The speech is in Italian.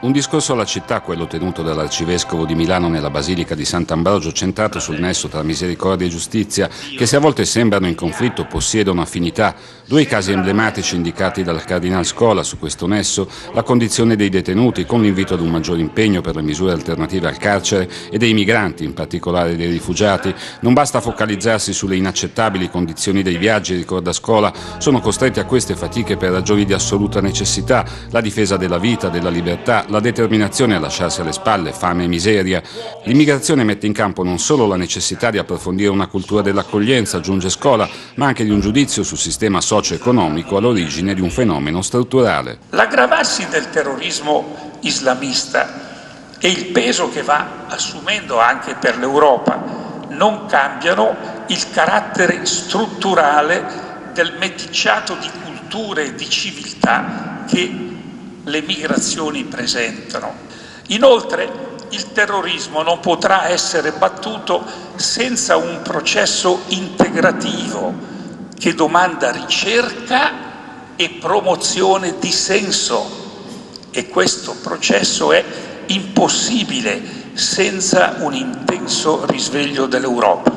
Un discorso alla città, quello tenuto dall'arcivescovo di Milano nella Basilica di Sant'Ambrogio, centrato sul nesso tra misericordia e giustizia, che se a volte sembrano in conflitto possiedono affinità. Due casi emblematici indicati dal Cardinal Scola su questo nesso: la condizione dei detenuti, con l'invito ad un maggiore impegno per le misure alternative al carcere, e dei migranti, in particolare dei rifugiati. Non basta focalizzarsi sulle inaccettabili condizioni dei viaggi, ricorda Scola, sono costretti a queste fatiche per ragioni di assoluta necessità: la difesa della vita, della libertà, la determinazione a lasciarsi alle spalle fame e miseria. L'immigrazione mette in campo non solo la necessità di approfondire una cultura dell'accoglienza, aggiunge Scola, ma anche di un giudizio sul sistema socio-economico all'origine di un fenomeno strutturale. L'aggravarsi del terrorismo islamista e il peso che va assumendo anche per l'Europa non cambiano il carattere strutturale del meticciato di culture e di civiltà che le migrazioni presentano. Inoltre, il terrorismo non potrà essere battuto senza un processo integrativo che domanda ricerca e promozione di senso, e questo processo è impossibile senza un intenso risveglio dell'Europa.